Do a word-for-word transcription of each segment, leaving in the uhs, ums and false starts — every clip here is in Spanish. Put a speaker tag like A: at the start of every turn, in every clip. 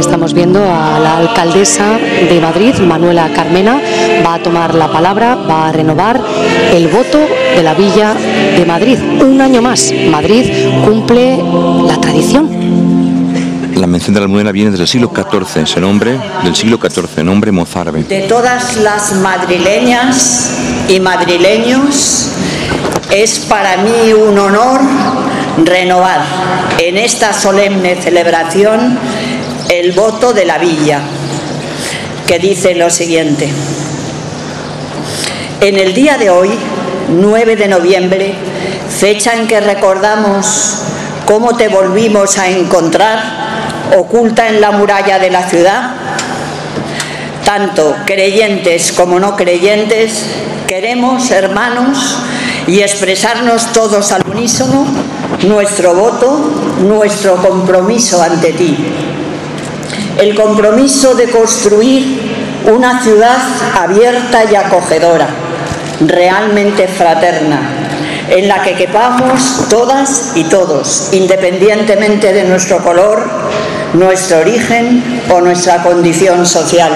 A: Estamos viendo a la alcaldesa de Madrid, Manuela Carmena, va a tomar la palabra, va a renovar el voto de la Villa de Madrid. Un año más, Madrid cumple la tradición.
B: La mención de la almudena viene desde el siglo catorce, ese nombre del siglo catorce, nombre mozárabe.
C: De todas las madrileñas y madrileños, es para mí un honor renovar en esta solemne celebración el voto de la Villa, que dice lo siguiente: en el día de hoy, nueve de noviembre, fecha en que recordamos cómo te volvimos a encontrar oculta en la muralla de la ciudad, tanto creyentes como no creyentes, queremos, hermanos, y expresarnos todos al unísono nuestro voto, nuestro compromiso ante ti. El compromiso de construir una ciudad abierta y acogedora, realmente fraterna, en la que quepamos todas y todos, independientemente de nuestro color, nuestro origen o nuestra condición social.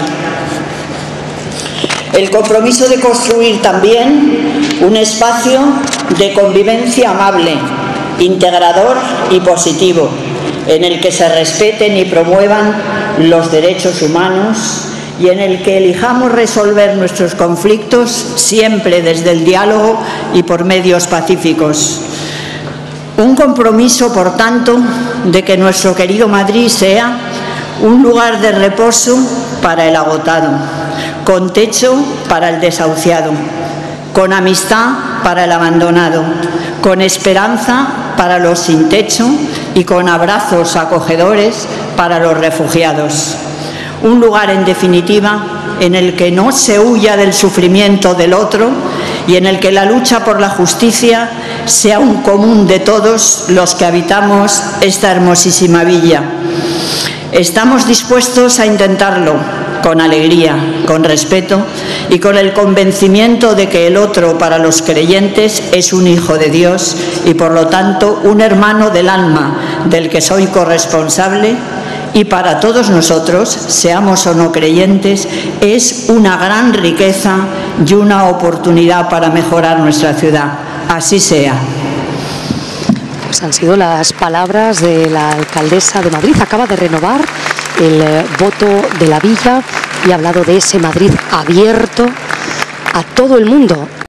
C: El compromiso de construir también un espacio de convivencia amable, integrador y positivo, en el que se respeten y promuevan los derechos humanos y en el que elijamos resolver nuestros conflictos siempre desde el diálogo y por medios pacíficos. Un compromiso, por tanto, de que nuestro querido Madrid sea un lugar de reposo para el agotado, con techo para el desahuciado, con amistad para el abandonado, con esperanza para los sin techo y con abrazos acogedores para los refugiados. Un lugar, en definitiva, en el que no se huya del sufrimiento del otro y en el que la lucha por la justicia sea un común de todos los que habitamos esta hermosísima villa. Estamos dispuestos a intentarlo con alegría, con respeto y con el convencimiento de que el otro para los creyentes es un hijo de Dios y por lo tanto un hermano del alma del que soy corresponsable, y para todos nosotros, seamos o no creyentes, es una gran riqueza y una oportunidad para mejorar nuestra ciudad. Así sea.
A: Pues han sido las palabras de la alcaldesa de Madrid. Acaba de renovar el voto de la Villa y ha hablado de ese Madrid abierto a todo el mundo.